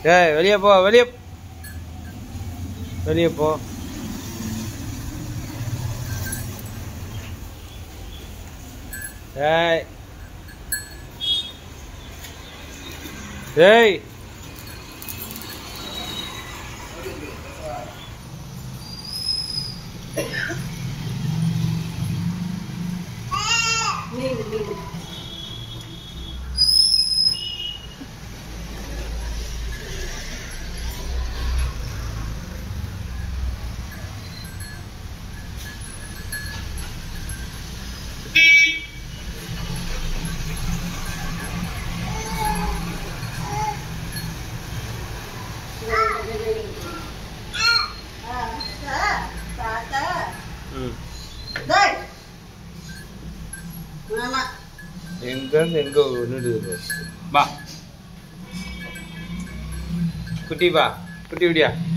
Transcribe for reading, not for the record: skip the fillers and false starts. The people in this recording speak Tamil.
ஏய் வெளியே போ, வெளியே வெளியே போ. ஏய் ஏய் எங்க நின்றுது வா குட்டி, வா குட்டி விடியா.